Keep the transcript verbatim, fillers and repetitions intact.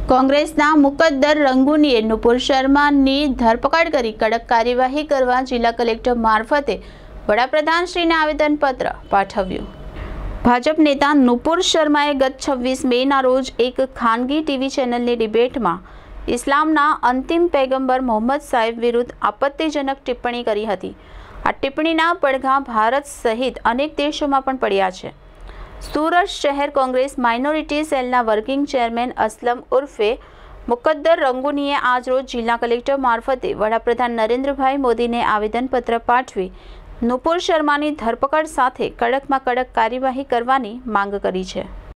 કોંગ્રેસના મુકદ્દર રંગુનીએ નુપુર શર્માની ધરપકડ કરી કડક કાર્યવાહી કરવા જિલ્લા કલેક્ટર મારફતે વડાપ્રધાનશ્રીને આવેદનપત્ર પાઠવ્યું। ભાજપ નેતા નુપુર શર્માએ ગત છવ્વીસ મેના રોજ એક ખાનગી ટીવી ચેનલની ડિબેટમાં ઇસ્લામના અંતિમ પૈગંબર મોહમ્મદ સાહેબ વિરુદ્ધ આપત્તિજનક ટિપ્પણી કરી હતી। આ ટિપ્પણીના પડઘા ભારત સહિત અનેક દેશોમાં પણ પડ્યા છે। सूरत शहर कांग्रेस माइनॉरिटी सेलना वर्किंग चेरमेन असलम उर्फे मुकद्दर रंगुनीए आज रोज जिला कलेक्टर मार्फते वडाप्रधान नरेन्द्रभाई मोदी ने आवेदनपत्र पाठवी नुपुर शर्मानी धरपकड़ साथे कड़क में कड़क कार्यवाही करवानी मांग करी है।